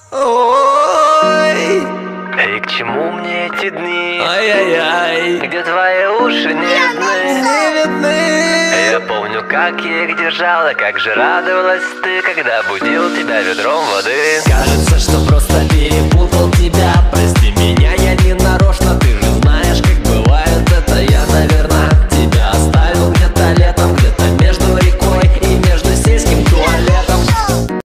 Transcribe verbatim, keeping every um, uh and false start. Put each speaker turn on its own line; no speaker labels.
Ой,
И к чему мне эти дни,
ай-яй-яй,
где твои уши не видны?
не видны.
Я помню, как я их держала, как же радовалась ты, когда будил тебя ведром воды.
Кажется, что